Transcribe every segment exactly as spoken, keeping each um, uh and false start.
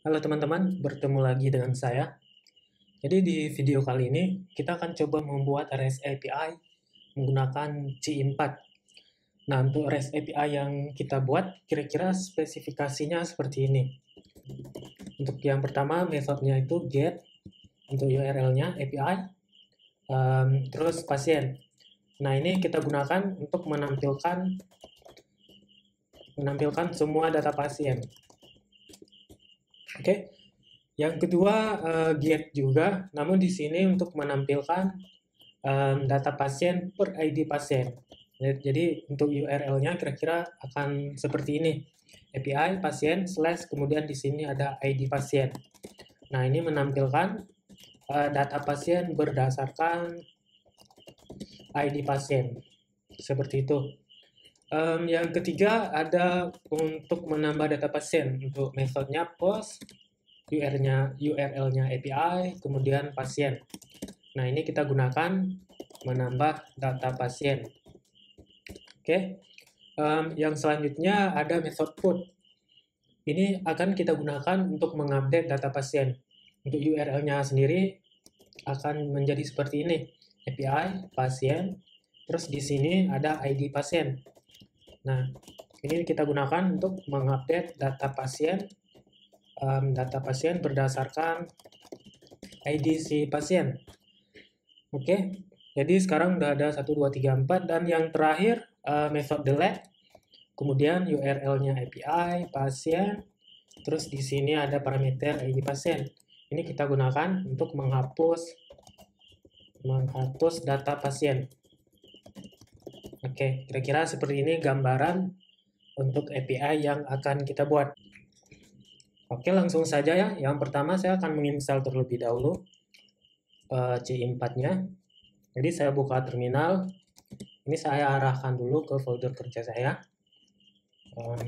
Halo teman-teman, bertemu lagi dengan saya. Jadi di video kali ini kita akan coba membuat REST A P I menggunakan C empat. Nah, untuk REST A P I yang kita buat, kira-kira spesifikasinya seperti ini. Untuk yang pertama, metodenya itu get, untuk U R L-nya A P I, um, terus pasien. Nah, ini kita gunakan untuk menampilkan menampilkan semua data pasien. Oke. Okay? Yang kedua, uh, get juga, namun di sini untuk menampilkan um, data pasien per I D pasien. Jadi untuk U R L-nya kira-kira akan seperti ini. A P I pasien slash kemudian di sini ada I D pasien. Nah, ini menampilkan uh, data pasien berdasarkan I D pasien. Seperti itu. Um, yang ketiga ada untuk menambah data pasien. Untuk metodenya post, U R L-nya U R L-nya A P I, kemudian pasien. Nah, ini kita gunakan menambah data pasien. Oke. Okay. Um, yang selanjutnya ada method put. Ini akan kita gunakan untuk mengupdate data pasien. Untuk U R L-nya sendiri akan menjadi seperti ini. A P I pasien, terus di sini ada I D pasien. Nah, ini kita gunakan untuk mengupdate data pasien Um, data pasien berdasarkan I D si pasien. Oke, okay. Jadi sekarang udah ada satu, dua, tiga, empat, dan yang terakhir uh, method delete, kemudian U R L-nya A P I, pasien, terus di sini ada parameter I D pasien. Ini kita gunakan untuk menghapus menghapus data pasien. Oke, okay. Kira-kira seperti ini gambaran untuk A P I yang akan kita buat. Oke, langsung saja ya. Yang pertama saya akan menginstal terlebih dahulu uh, C empat-nya. Jadi saya buka terminal. Ini saya arahkan dulu ke folder kerja saya. Um,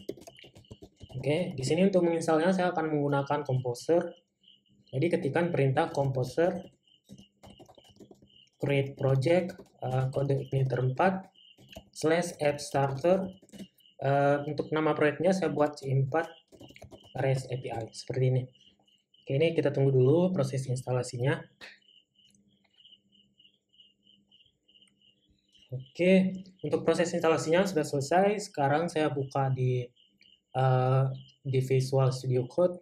Oke, di sini untuk menginstalnya saya akan menggunakan Composer. Jadi ketikkan perintah Composer create project uh, kode igniter empat slash app starter. Uh, untuk nama proyeknya saya buat C empat REST A P I seperti ini. Oke, ini kita tunggu dulu proses instalasinya. Oke, untuk proses instalasinya sudah selesai. Sekarang saya buka di uh, di Visual Studio Code.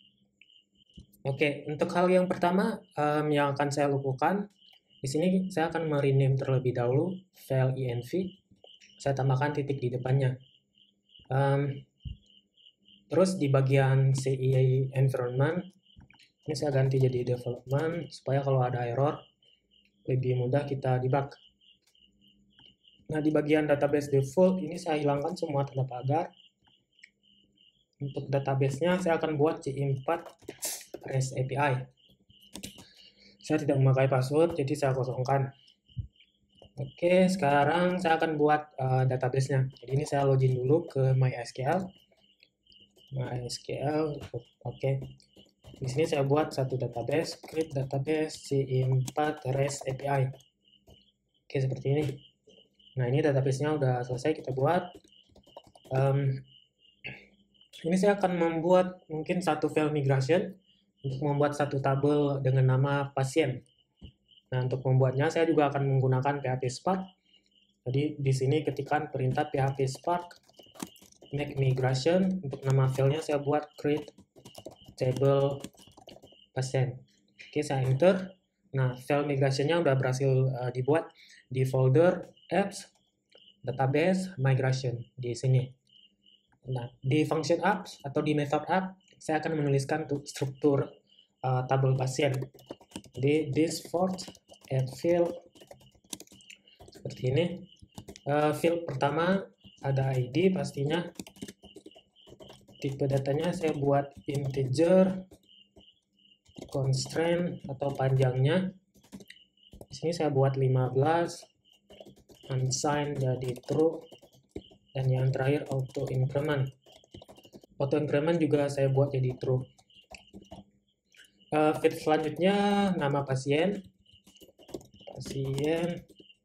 Oke, untuk hal yang pertama um, yang akan saya lakukan, di sini saya akan merename terlebih dahulu file env. Saya tambahkan titik di depannya. Um, Terus di bagian C I environment, ini saya ganti jadi development, supaya kalau ada error, lebih mudah kita debug. Nah, di bagian database default, ini saya hilangkan semua tanda pagar. Untuk database-nya, saya akan buat C empat REST A P I. Saya tidak memakai password, jadi saya kosongkan. Oke, sekarang saya akan buat uh, database-nya. Jadi ini saya login dulu ke MySQL. MySQL, oke. Okay. Di sini saya buat satu database, create database C empat REST A P I. Oke, seperti ini. Nah, ini database-nya udah selesai kita buat. Um, ini saya akan membuat mungkin satu file migration untuk membuat satu tabel dengan nama pasien. Nah, untuk membuatnya saya juga akan menggunakan P H P Spark. Jadi di sini ketikkan perintah P H P Spark make migration. Untuk nama filenya saya buat create table pasien. Oke, saya enter. Nah, file migrationnya udah berhasil uh, dibuat di folder apps database migration di sini. Nah, di function apps atau di method app saya akan menuliskan struktur uh, tabel pasien. Jadi this for add field seperti ini. Uh, field pertama ada I D pastinya. Tipe datanya saya buat integer, constraint atau panjangnya. Di sini saya buat lima belas, unsigned jadi true, dan yang terakhir auto increment. Auto increment juga saya buat jadi true. Uh, field selanjutnya nama pasien, pasien,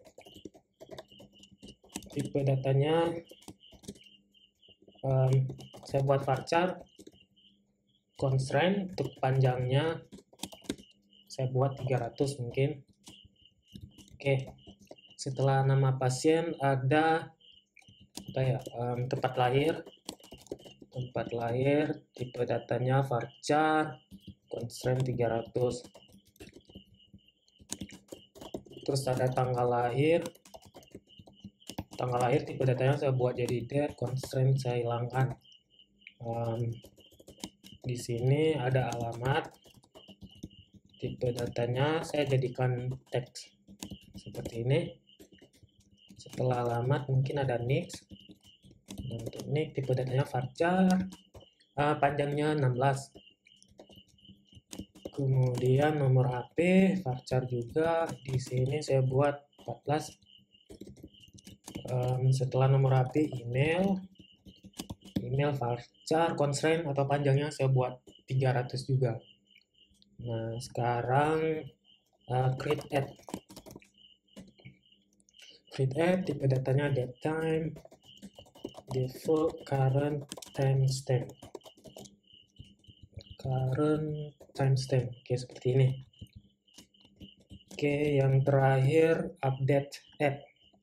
tipe datanya um, saya buat varchar, constraint untuk panjangnya saya buat tiga ratus mungkin. Oke, setelah nama pasien ada apa ya, um, tempat lahir, tempat lahir, tipe datanya varchar, constraint tiga ratus. Terus ada tanggal lahir, tanggal lahir tipe datanya saya buat jadi date, constraint saya hilangkan. Um, di sini ada alamat, tipe datanya saya jadikan teks seperti ini. Setelah alamat mungkin ada next. Untuk next tipe datanya varchar, uh, panjangnya enam belas. Kemudian nomor H P varchar juga, di sini saya buat empat belas. Um, setelah nomor H P email, email varchar, constraint atau panjangnya saya buat tiga ratus juga. Nah sekarang uh, create add, create add tipe datanya date time, default current timestamp, current timestamp. Oke, seperti ini. Oke, yang terakhir update add,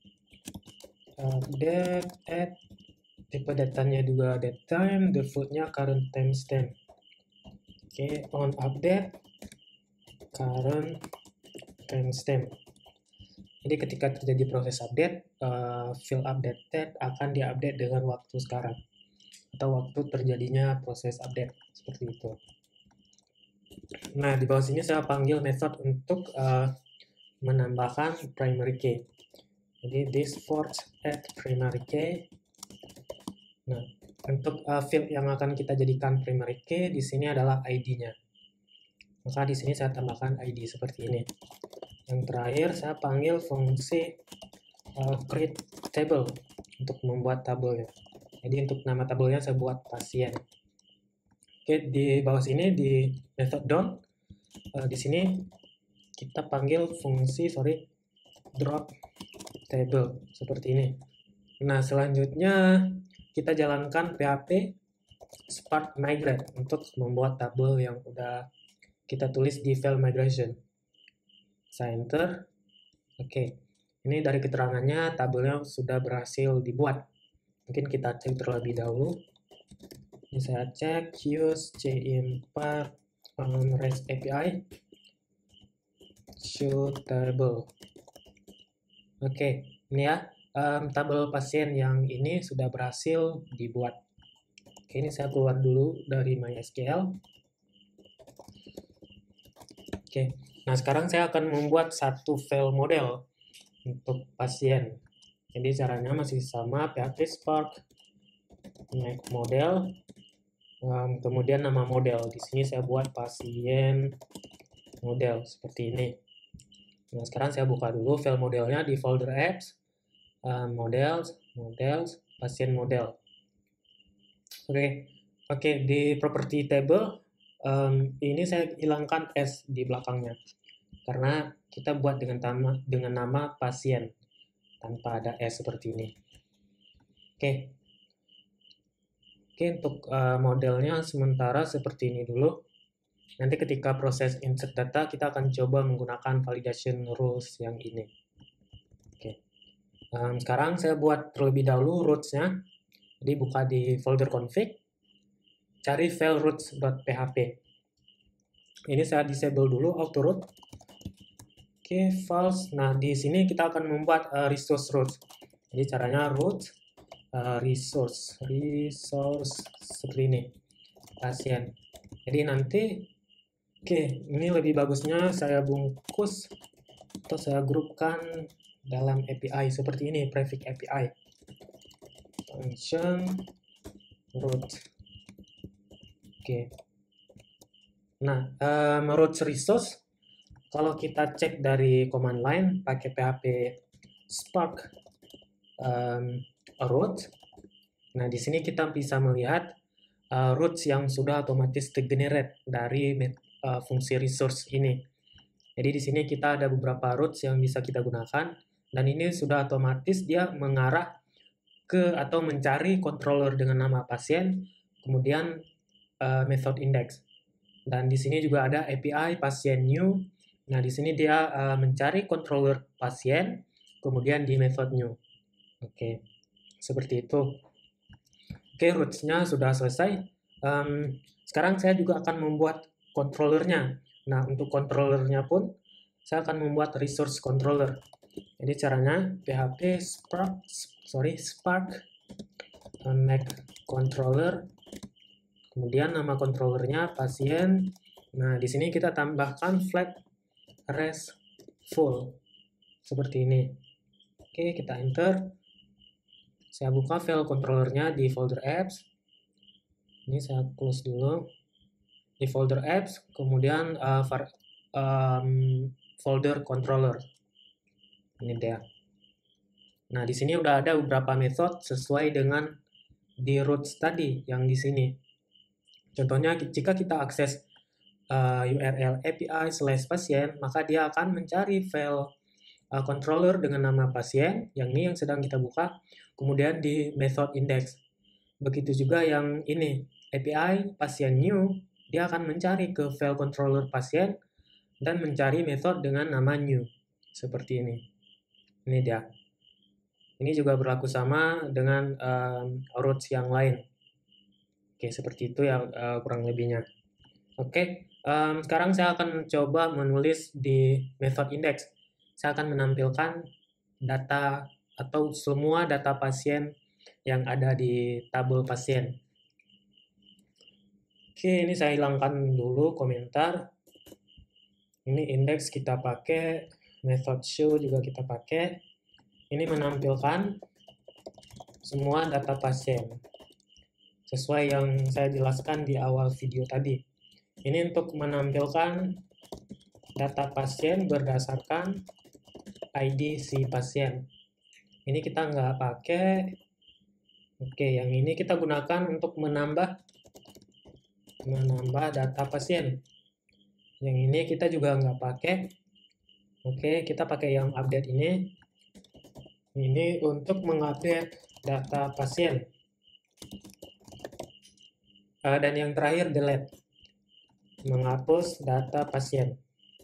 update add tipe datanya juga date time, defaultnya current timestamp. Oke, on update current timestamp. Jadi ketika terjadi proses update, uh, field updated akan diupdate dengan waktu sekarang atau waktu terjadinya proses update, seperti itu. Nah di bawah sini saya panggil method untuk uh, menambahkan primary key. Jadi this force add primary key. Nah untuk uh, field yang akan kita jadikan primary key di sini adalah I D-nya. Maka di sini saya tambahkan I D seperti ini. Yang terakhir saya panggil fungsi uh, create table untuk membuat tabelnya. Jadi untuk nama tabelnya saya buat pasien. Oke, di bawah sini di method down, uh, di sini kita panggil fungsi sorry drop table seperti ini. Nah selanjutnya kita jalankan P H P Spark migrate untuk membuat tabel yang udah kita tulis di file migration. Saya enter. Oke, ini dari keterangannya tabelnya sudah berhasil dibuat. Mungkin kita cek terlebih dahulu. Ini saya cek use cimpark um, REST A P I show table. Oke, ini ya um, tabel pasien yang ini sudah berhasil dibuat. Oke, ini saya keluar dulu dari MySQL. Oke, nah sekarang saya akan membuat satu file model untuk pasien. Jadi caranya masih sama, P H P Spark make model. Um, kemudian nama model, di sini saya buat pasien model seperti ini. Nah sekarang saya buka dulu file modelnya di folder apps, um, models, models, pasien model. Oke, okay. oke okay, di property table um, ini saya hilangkan s di belakangnya karena kita buat dengan nama dengan nama pasien tanpa ada s seperti ini. Oke. Okay. Oke, untuk uh, modelnya sementara seperti ini dulu. Nanti ketika proses insert data, kita akan coba menggunakan validation rules yang ini. Oke. Um, sekarang saya buat terlebih dahulu roots-nya. Jadi buka di folder config, cari file roots.php. Ini saya disable dulu auto root. Oke, false. Nah, di sini kita akan membuat uh, resource roots. Jadi caranya root Uh, resource resource seperti ini pasien. Jadi nanti oke okay, ini lebih bagusnya saya bungkus atau saya grupkan dalam A P I seperti ini, prefix A P I function root. Oke okay. Nah um, root resource kalau kita cek dari command line pakai P H P Spark um, root. Nah, di sini kita bisa melihat uh, roots yang sudah otomatis tergenerate dari uh, fungsi resource ini. Jadi di sini kita ada beberapa roots yang bisa kita gunakan dan ini sudah otomatis dia mengarah ke atau mencari controller dengan nama pasien, kemudian uh, method index. Dan di sini juga ada A P I pasien new. Nah, di sini dia uh, mencari controller pasien, kemudian di method new. Oke, seperti itu. Oke, roots-nya sudah selesai. Um, sekarang saya juga akan membuat controllernya. Nah, untuk controllernya pun saya akan membuat resource controller. Jadi caranya php spark, sorry spark make controller. Kemudian nama controllernya pasien. Nah, di sini kita tambahkan flag restful seperti ini. Oke, kita enter. Saya buka file controllernya di folder apps. Ini saya close dulu. Di folder apps, kemudian uh, var, um, folder controller. Ini dia. Nah, di sini udah ada beberapa metode sesuai dengan di roots tadi yang di sini. Contohnya, jika kita akses uh, U R L A P I slash pasien, maka dia akan mencari file uh, controller dengan nama pasien, yang ini yang sedang kita buka, kemudian di method index. Begitu juga yang ini, A P I pasien new, dia akan mencari ke file controller pasien dan mencari method dengan nama new. Seperti ini. Ini dia. Ini juga berlaku sama dengan um, roots yang lain. Oke, seperti itu ya uh, kurang lebihnya. Oke, um, sekarang saya akan coba menulis di method index. Saya akan menampilkan data atau semua data pasien yang ada di tabel pasien. Oke, ini saya hilangkan dulu komentar. Ini index kita pakai, method show juga kita pakai. Ini menampilkan semua data pasien sesuai yang saya jelaskan di awal video tadi. Ini untuk menampilkan data pasien berdasarkan I D si pasien. Ini kita nggak pakai. Oke, yang ini kita gunakan untuk menambah menambah data pasien. Yang ini kita juga nggak pakai. Oke, kita pakai yang update ini. Ini untuk mengupdate data pasien. Uh, dan yang terakhir delete, menghapus data pasien.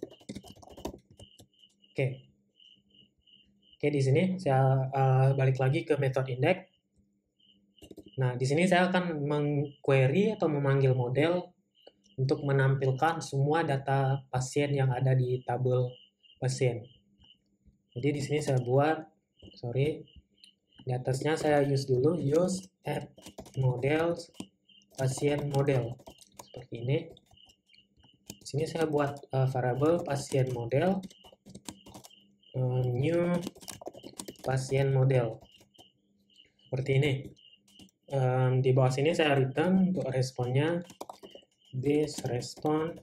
Oke, oke di sini saya uh, balik lagi ke method index. Nah, di sini saya akan mengquery atau memanggil model untuk menampilkan semua data pasien yang ada di tabel pasien. Jadi di sini saya buat, sorry, di atasnya saya use dulu, use add models pasien model seperti ini. Di sini saya buat uh, variable pasien model, uh, new pasien model seperti ini. Um, di bawah sini saya return untuk responnya this respond.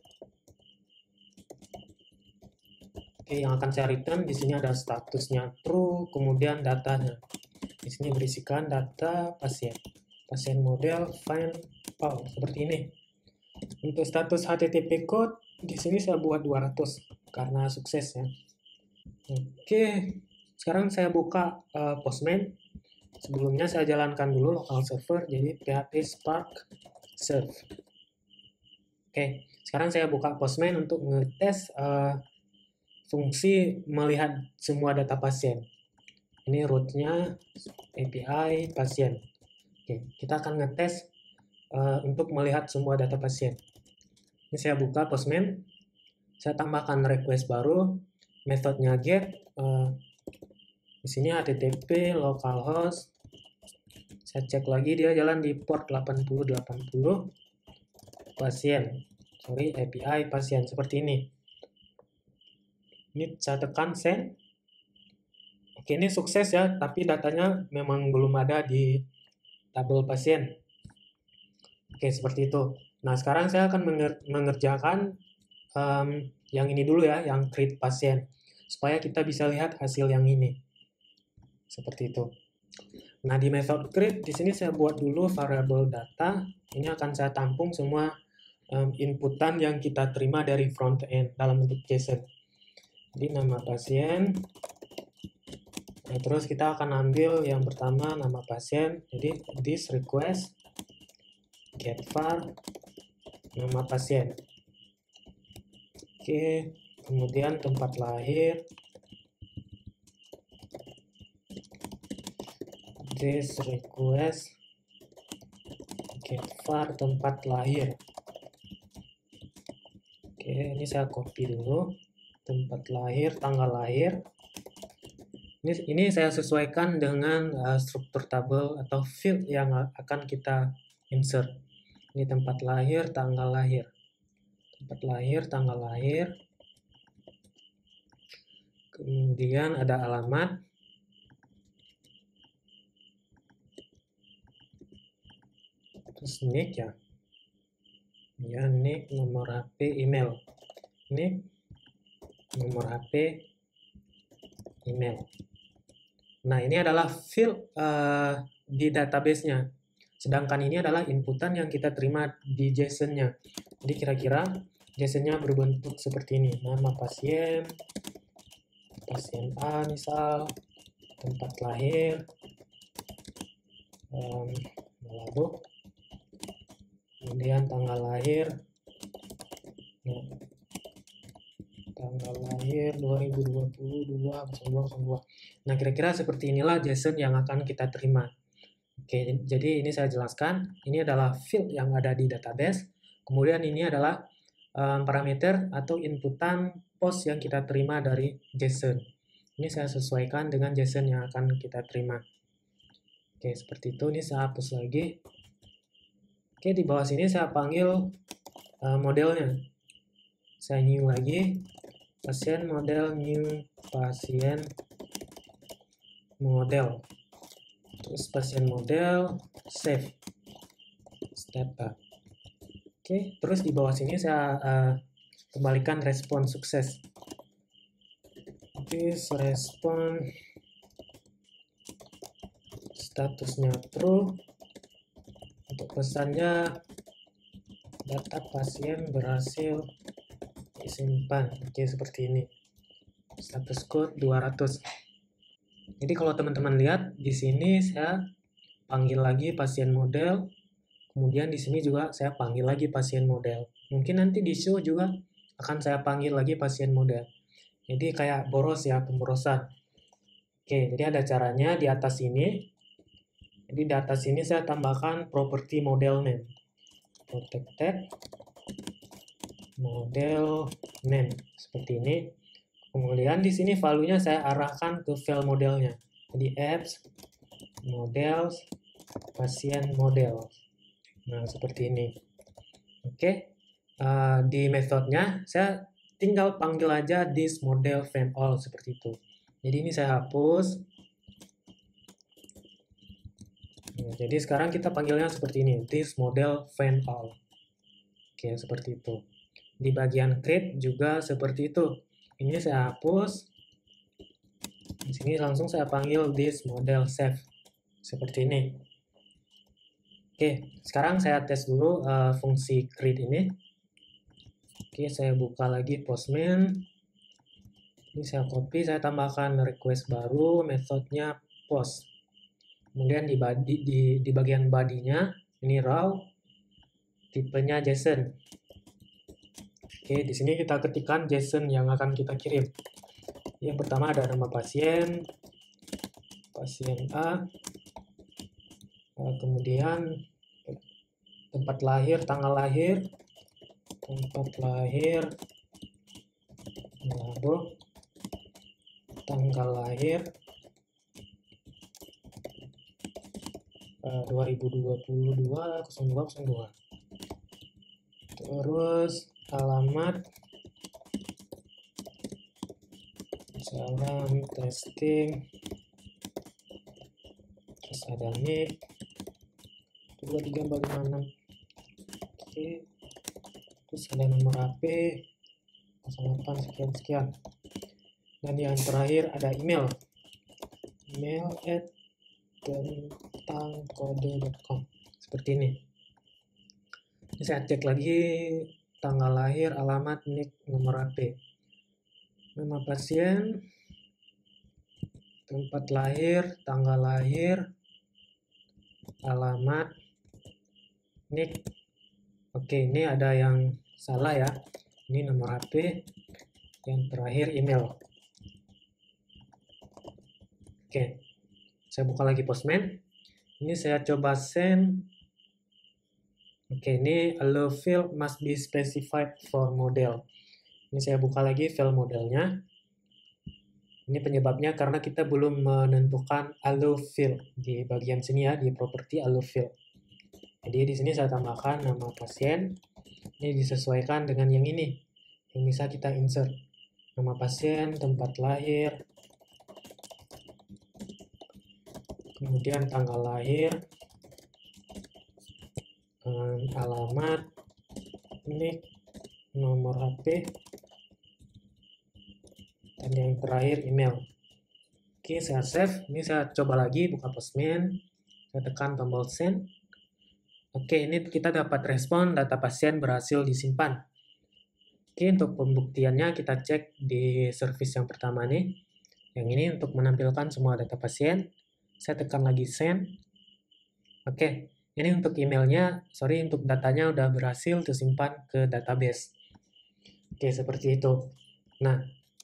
Oke, yang akan saya return di sini ada statusnya true, kemudian datanya. Di sini berisikan data pasien, pasien model find all seperti ini. Untuk status H T T P code di sini saya buat dua ratus karena sukses ya. Oke, sekarang saya buka uh, Postman. Sebelumnya saya jalankan dulu local server, jadi php spark serve. Oke, sekarang saya buka Postman untuk ngetes uh, fungsi melihat semua data pasien. Ini rootnya A P I pasien. Oke, kita akan ngetes uh, untuk melihat semua data pasien. Ini saya buka Postman, saya tambahkan request baru, metodenya get. Uh, di sini H T T P localhost. Saya cek lagi dia jalan di port delapan puluh delapan puluh pasien. Sorry, A P I pasien seperti ini. Ini saya tekan send. Oke, ini sukses ya, tapi datanya memang belum ada di tabel pasien. Oke, seperti itu. Nah, sekarang saya akan menger mengerjakan um, yang ini dulu ya, yang create pasien, supaya kita bisa lihat hasil yang ini. Seperti itu. Nah, di method create di sini saya buat dulu variable data. Ini akan saya tampung semua um, inputan yang kita terima dari front end dalam bentuk JSON. Jadi nama pasien. Nah, terus kita akan ambil yang pertama nama pasien. Jadi this request get var nama pasien. Oke, kemudian tempat lahir, this request get var tempat lahir. Oke, ini saya copy dulu tempat lahir, tanggal lahir. Ini, ini saya sesuaikan dengan uh, struktur tabel atau field yang akan kita insert. Ini tempat lahir, tanggal lahir. Tempat lahir, tanggal lahir. Kemudian ada alamat. Terus nick ya. Ya, nick, nomor H P, email. Nick, nomor H P, email. Nah, ini adalah field uh, di database-nya. Sedangkan ini adalah inputan yang kita terima di JSON-nya. Jadi kira-kira JSON-nya berbentuk seperti ini. Nama pasien, pasien A misal, tempat lahir, um, Malabo, kemudian tanggal lahir, nah, tanggal lahir dua ribu dua puluh dua nol dua nol dua. Nah, kira-kira seperti inilah JSON yang akan kita terima. Oke, jadi ini saya jelaskan, ini adalah field yang ada di database, kemudian ini adalah um, parameter atau inputan post yang kita terima dari JSON. Ini saya sesuaikan dengan JSON yang akan kita terima. Oke, seperti itu. Ini saya hapus lagi. Oke, di bawah sini saya panggil uh, modelnya. Saya new lagi, pasien model, new pasien model. Terus pasien model, save data. Oke, terus di bawah sini saya uh, kembalikan respon sukses. Oke, respon statusnya true. Untuk pesannya, data pasien berhasil disimpan. Oke, seperti ini. Status code dua ratus. Jadi kalau teman-teman lihat di sini saya panggil lagi pasien model, kemudian di sini juga saya panggil lagi pasien model. Mungkin nanti di show juga akan saya panggil lagi pasien model. Jadi kayak boros ya, pemborosan. Oke, jadi ada caranya di atas ini. Jadi di atas ini saya tambahkan property model name. Protected model name seperti ini. Kemudian di sini value-nya saya arahkan ke file modelnya. Jadi apps models pasien model. Nah, seperti ini. Oke. Uh, di metodenya saya tinggal panggil aja this model find all seperti itu. Jadi ini saya hapus. Nah, jadi sekarang kita panggilnya seperti ini, this model find all. Oke, seperti itu. Di bagian create juga seperti itu. Ini saya hapus. Di sini langsung saya panggil this model save. Seperti ini. Oke, sekarang saya tes dulu uh, fungsi create ini. Oke, saya buka lagi Postman. Ini saya copy, saya tambahkan request baru, metodenya post. Kemudian di, body, di, di bagian body-nya, ini raw, tipenya JSON. Oke, di sini kita ketikkan JSON yang akan kita kirim. Yang pertama ada nama pasien, pasien A, kemudian tempat lahir, tanggal lahir, tempat lahir, Malabo, tanggal lahir dua ribu dua puluh dua nol dua nol dua. Terus alamat salam testing, terus ada nick dua tiga empat lima enam. Oke, terus ada nomor H P nol delapan sekian sekian, dan yang terakhir ada email email at tentang kode dot com seperti ini. Ini saya cek lagi tanggal lahir, alamat, nick, nomor H P, nama pasien, tempat lahir, tanggal lahir, alamat, nick, Oke, ini ada yang salah ya. Ini nomor H P, yang terakhir email. Oke, saya buka lagi Postman. Ini saya coba send. Oke, ini allow field must be specified for model. Ini saya buka lagi file modelnya. Ini penyebabnya karena kita belum menentukan allow field di bagian sini ya, di properti allow field. Jadi di sini saya tambahkan nama pasien. Ini disesuaikan dengan yang ini, yang bisa kita insert. Nama pasien, tempat lahir, kemudian tanggal lahir, alamat, ini nomor H P, dan yang terakhir email. Oke, saya save. Ini saya coba lagi buka Postman. Saya tekan tombol send. Oke, ini kita dapat respon data pasien berhasil disimpan. Oke, untuk pembuktiannya kita cek di service yang pertama nih. Yang ini untuk menampilkan semua data pasien. Saya tekan lagi send. Oke, ini untuk emailnya, sorry untuk datanya udah berhasil tersimpan ke database. Oke, seperti itu. Nah,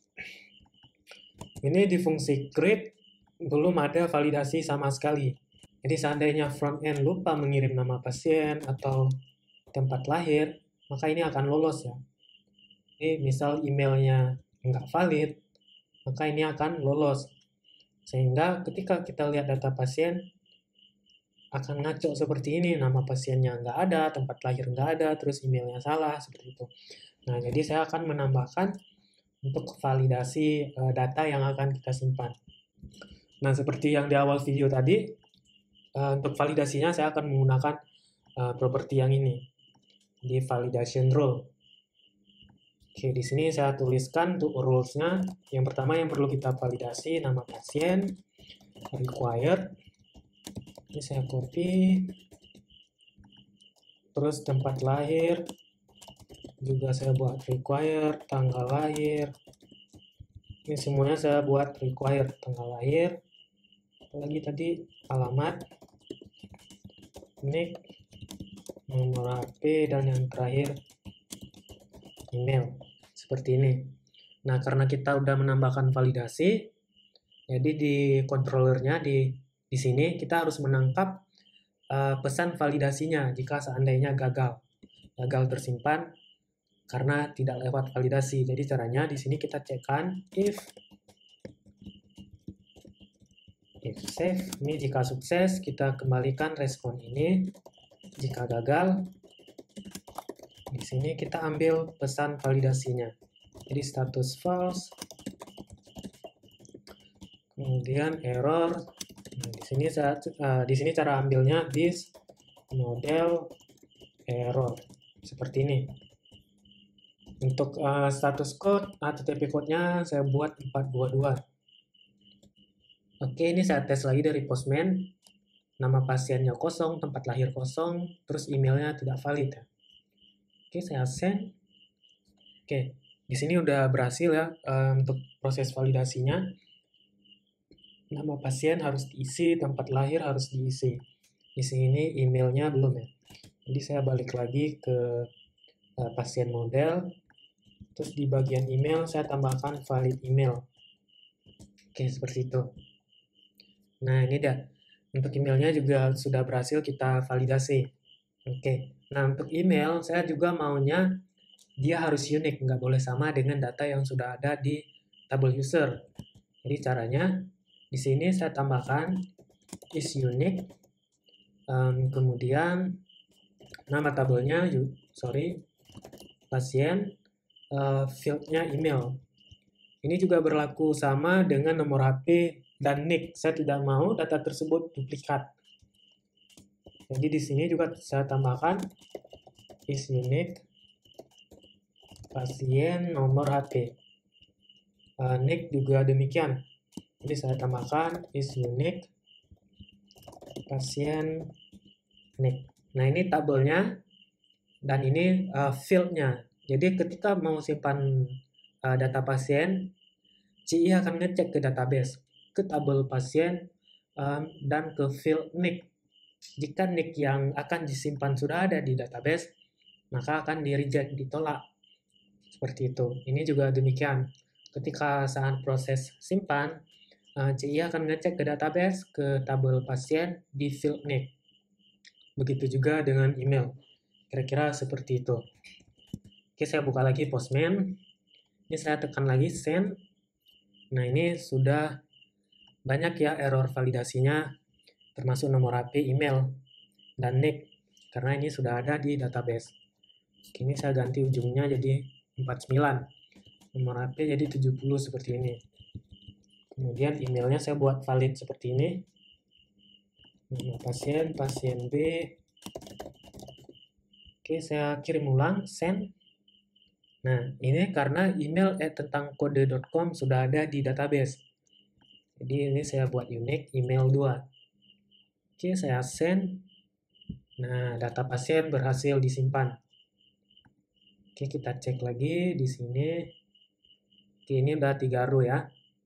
ini di fungsi create belum ada validasi sama sekali. Jadi seandainya front end lupa mengirim nama pasien atau tempat lahir, maka ini akan lolos ya. Jadi misal emailnya nggak valid, maka ini akan lolos. Sehingga ketika kita lihat data pasien, akan ngaco seperti ini, nama pasiennya nggak ada, tempat lahir nggak ada, terus emailnya salah, seperti itu. Nah, jadi saya akan menambahkan untuk validasi uh, data yang akan kita simpan. Nah, seperti yang di awal video tadi, uh, untuk validasinya saya akan menggunakan uh, properti yang ini, di validation rule. Oke, di sini saya tuliskan untuk rules-nya. Yang pertama yang perlu kita validasi, nama pasien, required. Ini saya copy. Terus tempat lahir, juga saya buat required, tanggal lahir. Ini semuanya saya buat required, tanggal lahir. Lagi tadi alamat, nick, nomor H P, dan yang terakhir email. Seperti ini. Nah, karena kita udah menambahkan validasi, jadi di controllernya di di sini kita harus menangkap uh, pesan validasinya jika seandainya gagal. Gagal tersimpan karena tidak lewat validasi. Jadi caranya di sini kita cekkan if if save. Ini jika sukses kita kembalikan respon ini. Jika gagal, di sini kita ambil pesan validasinya. Jadi status false. Kemudian error. Nah, di sini saya uh, di sini cara ambilnya this model error. Seperti ini. Untuk uh, status code H T T P code-nya saya buat empat dua dua. Oke, ini saya tes lagi dari Postman. Nama pasiennya kosong, tempat lahir kosong, terus emailnya tidak valid. Oke, saya send. Oke, di sini udah berhasil ya uh, untuk proses validasinya. Nama pasien harus diisi, tempat lahir harus diisi. Di sini emailnya belum ya. Jadi saya balik lagi ke uh, pasien model. Terus di bagian email saya tambahkan valid email. Oke, seperti itu. Nah, ini dah. Untuk emailnya juga sudah berhasil kita validasi. Oke. Nah, untuk email saya juga maunya dia harus unik, nggak boleh sama dengan data yang sudah ada di tabel user. Jadi caranya di sini saya tambahkan is unique. Um, kemudian nama tabelnya, sorry, pasien. Uh, fieldnya email. Ini juga berlaku sama dengan nomor H P dan nick. Saya tidak mau data tersebut duplikat. Jadi di sini juga saya tambahkan is unique pasien nomor H P. Uh, nick juga demikian. Jadi saya tambahkan is unique pasien nick. Nah, ini tabelnya dan ini uh, fieldnya. Jadi ketika mau simpan uh, data pasien, C I akan ngecek ke database, ke tabel pasien, um, dan ke field nick. Jika nick yang akan disimpan sudah ada di database, maka akan di-reject, ditolak. Seperti itu. Ini juga demikian. Ketika saat proses simpan, C I akan ngecek ke database, ke tabel pasien di field name. Begitu juga dengan email. Kira-kira seperti itu. Oke, saya buka lagi Postman. Ini saya tekan lagi send. Nah, ini sudah banyak ya error validasinya, termasuk nomor H P, email, dan nick. Karena ini sudah ada di database. Oke, ini saya ganti ujungnya jadi empat puluh sembilan. Nomor H P jadi tujuh puluh seperti ini. Kemudian emailnya saya buat valid seperti ini. Nama pasien, pasien B. Oke, saya kirim ulang, send. Nah, ini karena email at tentang kode dot com sudah ada di database. Jadi ini saya buat unique email dua. Oke, saya send. Nah, data pasien berhasil disimpan. Oke, kita cek lagi di sini. Oke, ini udah tiga row ya.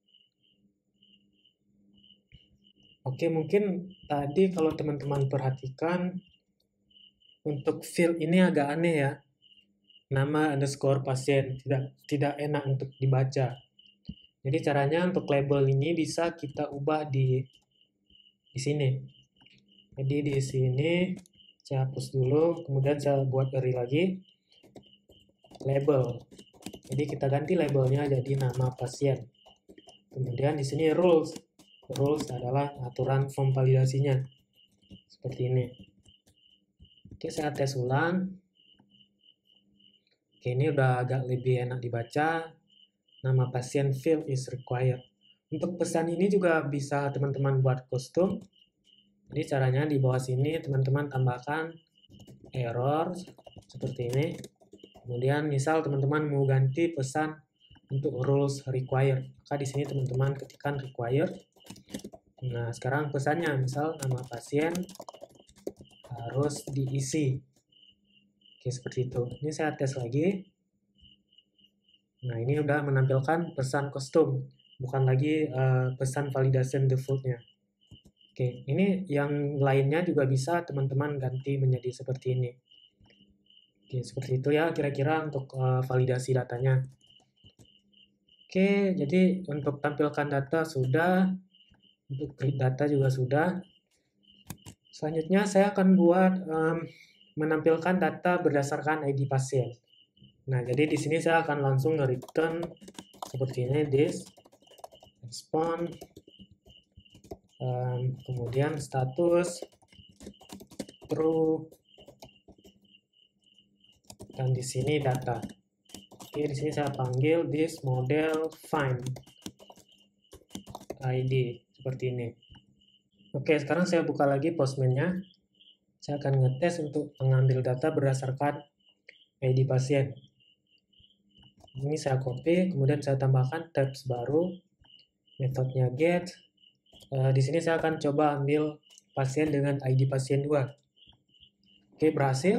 Oke, mungkin tadi kalau teman-teman perhatikan, untuk field ini agak aneh ya. Nama underscore pasien tidak tidak enak untuk dibaca. Jadi caranya untuk label ini bisa kita ubah di di sini. Jadi di sini saya hapus dulu, kemudian saya buat array lagi label. Jadi kita ganti labelnya jadi nama pasien. Kemudian di sini rules. Rules adalah aturan form validasinya. Seperti ini. Oke, saya tes ulang. Oke, ini udah agak lebih enak dibaca. Nama pasien field is required. Untuk pesan ini juga bisa teman-teman buat custom. Jadi caranya di bawah sini teman-teman tambahkan error seperti ini. Kemudian misal teman-teman mau ganti pesan untuk rules required. Maka di sini teman-teman ketikkan required. Nah, sekarang pesannya misal nama pasien harus diisi. Oke, seperti itu. Ini saya tes lagi. Nah, ini udah menampilkan pesan kostum, bukan lagi uh, pesan validation defaultnya. Oke, ini yang lainnya juga bisa teman-teman ganti menjadi seperti ini. Oke, seperti itu ya kira-kira untuk uh, validasi datanya. Oke, jadi untuk tampilkan data sudah, untuk create data juga sudah. Selanjutnya saya akan buat um, menampilkan data berdasarkan I D pasien. Nah, jadi di sini saya akan langsung nge-return seperti ini, this, respond, um, kemudian status, true, dan di sini data. Oke, di sini saya panggil this model find I D seperti ini. Oke, sekarang saya buka lagi Postman-nya. Saya akan ngetes untuk mengambil data berdasarkan I D pasien. Ini saya copy, kemudian saya tambahkan tabs baru, metodenya get. Uh, di sini saya akan coba ambil pasien dengan I D pasien dua. Oke, berhasil.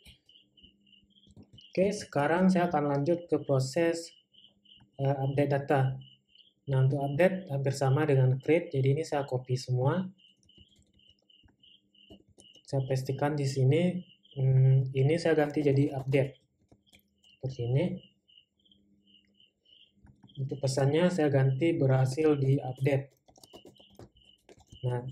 Oke, sekarang saya akan lanjut ke proses uh, update data. Nah, untuk update hampir sama dengan create, jadi ini saya copy semua. Saya pastikan di sini, hmm, ini saya ganti jadi update. Seperti ini. Untuk pesannya saya ganti berhasil di update. Nah,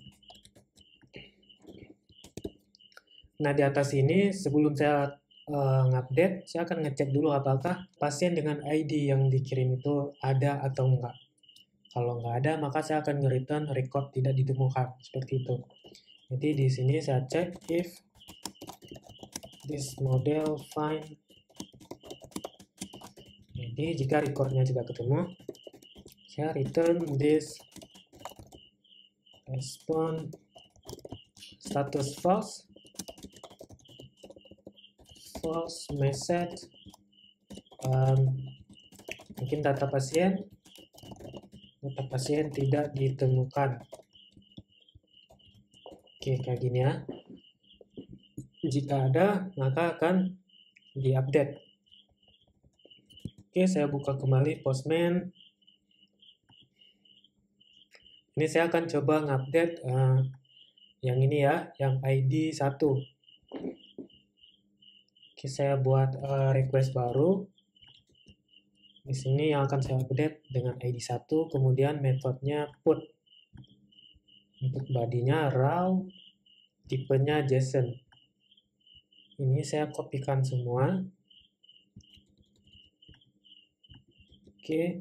nah di atas ini sebelum saya uh, ngupdate, saya akan ngecek dulu apakah pasien dengan I D yang dikirim itu ada atau enggak. Kalau enggak ada, maka saya akan nge-return record tidak ditemukan. Seperti itu. Jadi di sini saya cek if this model find. Jadi jika recordnya tidak ketemu, saya return this respond status false, false message, um, mungkin data pasien, data pasien tidak ditemukan. Oke, kayak gini ya. Jika ada, maka akan diupdate. Oke, saya buka kembali Postman. Ini saya akan coba ngupdate uh, yang ini ya, yang I D satu. Oke, saya buat uh, request baru. Di sini yang akan saya update dengan I D satu, kemudian metodenya put. Untuk bodinya raw, tipenya JSON. Ini saya kopikan semua. Oke.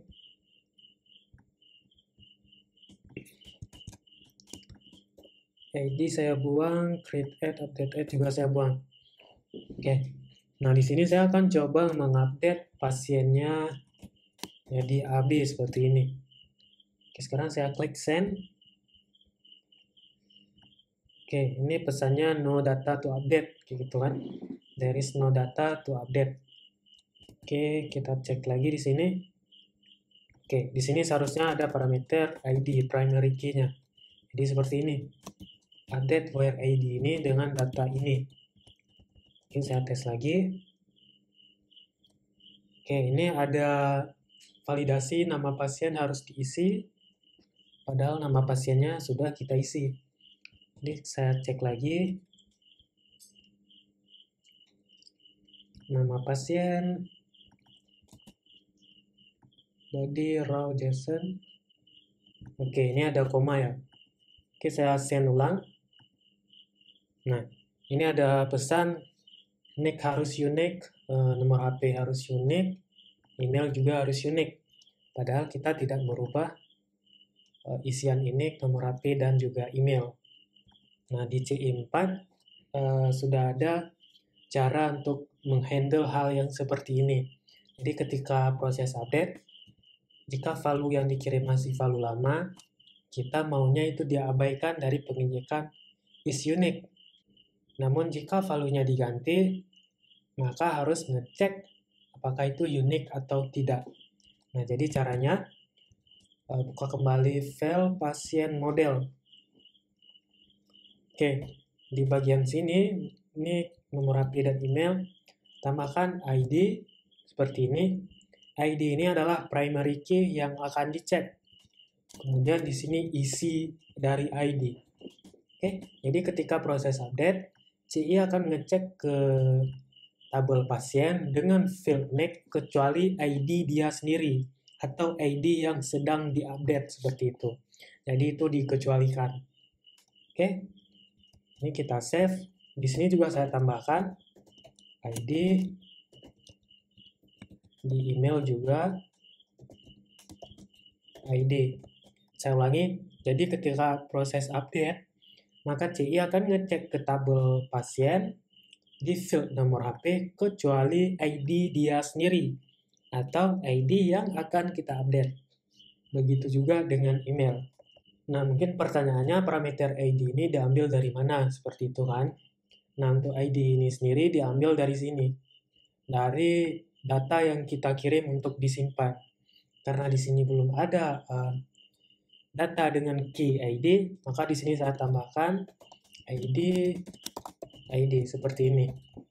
I D saya buang, create add, update add juga saya buang. Oke. Nah, di sini saya akan coba mengupdate pasiennya jadi A B seperti ini. Oke, sekarang saya klik send. Oke, ini pesannya no data to update, gitu kan. There is no data to update. Oke, kita cek lagi di sini. Oke, di sini seharusnya ada parameter I D, primary key-nya. Jadi seperti ini. Update where I D ini dengan data ini. Oke, saya tes lagi. Oke, ini ada validasi nama pasien harus diisi. Padahal nama pasiennya sudah kita isi. Jadi saya cek lagi. Nama pasien. Body raw JSON. Oke, ini ada koma ya. Oke, saya send ulang. Nah, ini ada pesan nick harus unik, eh, nomor H P harus unik, email juga harus unik. Padahal kita tidak merubah eh, isian unik, nomor H P, dan juga email. Nah, di C I empat eh, sudah ada cara untuk menghandle hal yang seperti ini. Jadi ketika proses update, jika value yang dikirim masih value lama, kita maunya itu diabaikan dari penginjekan is unique. Namun jika value-nya diganti, maka harus ngecek apakah itu unik atau tidak. Nah, jadi caranya uh, buka kembali file pasien model. Oke, di bagian sini ini nomor H P dan email, tambahkan I D seperti ini. I D ini adalah primary key yang akan dicek. Kemudian di sini isi dari I D. Oke, jadi ketika proses update, C I akan ngecek ke tabel pasien dengan field name kecuali I D dia sendiri atau I D yang sedang diupdate seperti itu. Jadi itu dikecualikan. Oke, ini kita save. Di sini juga saya tambahkan I D, di email juga I D. Saya ulangi. Jadi ketika proses update, maka C I akan ngecek ke tabel pasien di field nomor H P kecuali I D dia sendiri atau I D yang akan kita update. Begitu juga dengan email. Nah, mungkin pertanyaannya parameter I D ini diambil dari mana? Seperti itu kan. Nah, untuk I D ini sendiri diambil dari sini. Dari data yang kita kirim untuk disimpan. Karena di sini belum ada uh, data dengan key I D, maka di sini saya tambahkan I D I D seperti ini.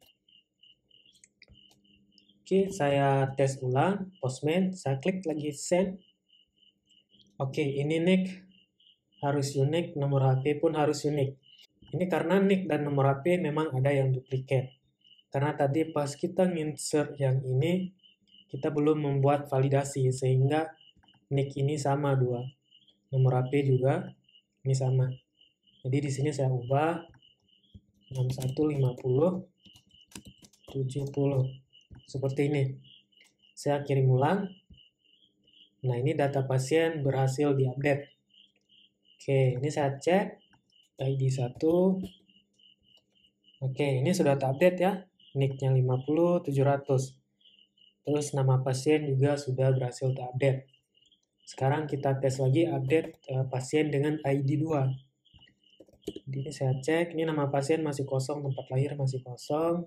Oke, saya tes ulang Postman, saya klik lagi send. Oke, ini nick harus unik, nomor H P pun harus unik. Ini karena nick dan nomor H P memang ada yang duplicate. Karena tadi pas kita insert yang ini, kita belum membuat validasi sehingga nick ini sama dua. Nomor H P juga ini sama. Jadi di sini saya ubah enam satu lima nol tujuh nol seperti ini. Saya kirim ulang. Nah, ini data pasien berhasil diupdate. Oke, ini saya cek I D satu. Oke, ini sudah terupdate ya. Nick-nya lima puluh tujuh ratus. Terus nama pasien juga sudah berhasil terupdate. Sekarang kita tes lagi update uh, pasien dengan I D dua. Jadi ini saya cek, ini nama pasien masih kosong, tempat lahir masih kosong.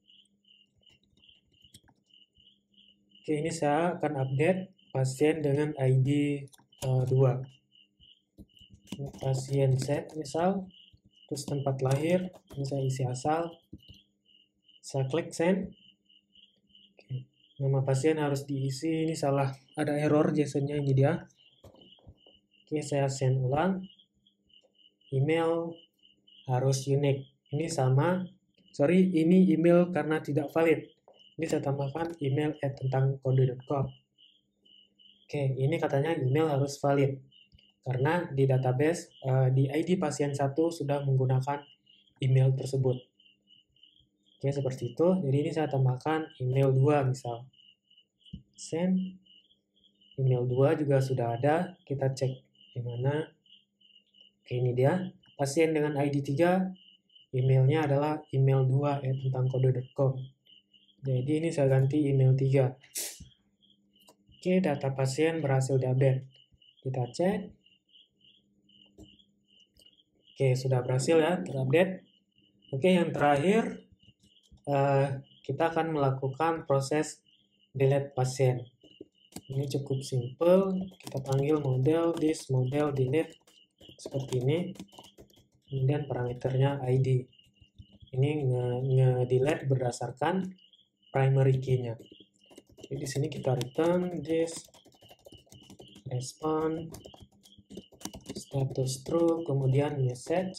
Oke, ini saya akan update pasien dengan I D uh, dua. Ini pasien set misal, terus tempat lahir, ini saya isi asal. Saya klik send. Oke, nama pasien harus diisi, ini salah, ada error JSON-nya ini dia. Oke, saya send ulang. Email harus unik. Ini sama sorry, ini email karena tidak valid. Ini saya tambahkan email at tentang kode dot com. Oke, ini katanya email harus valid. Karena di database, uh, di I D pasien satu sudah menggunakan email tersebut. Oke, seperti itu. Jadi ini saya tambahkan email dua misal. Send. Email dua juga sudah ada. Kita cek di mana. Oke, ini dia. Pasien dengan I D tiga, emailnya adalah email dua at tentang kode dot com. Jadi ini saya ganti email tiga. Oke, data pasien berhasil di-update. Kita cek. Oke, sudah berhasil ya terupdate. Oke, yang terakhir uh, kita akan melakukan proses delete pasien. Ini cukup simple. Kita panggil model this model delete seperti ini. Kemudian parameternya I D. Ini nge-delete berdasarkan primary key-nya. Jadi di sini kita return this respond status true, kemudian message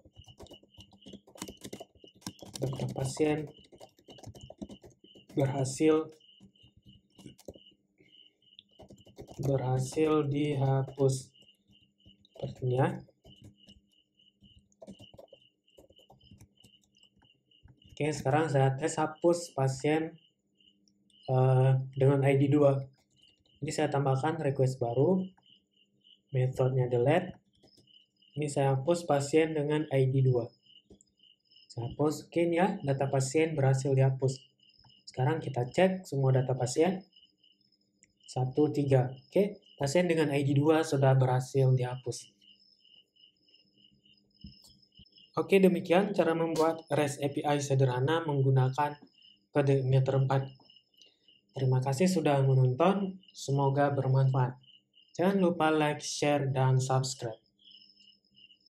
data pasien berhasil berhasil dihapus sepertinya. Oke, sekarang saya tes hapus pasien uh, dengan I D dua. Ini saya tambahkan request baru, metodenya delete. Ini saya hapus pasien dengan I D dua. Saya hapus, oke ya, data pasien berhasil dihapus. Sekarang kita cek semua data pasien. satu, tiga. Oke, pasien dengan I D dua sudah berhasil dihapus. Oke, demikian cara membuat REST A P I sederhana menggunakan kode meter empat. Terima kasih sudah menonton, semoga bermanfaat. Jangan lupa like, share, dan subscribe.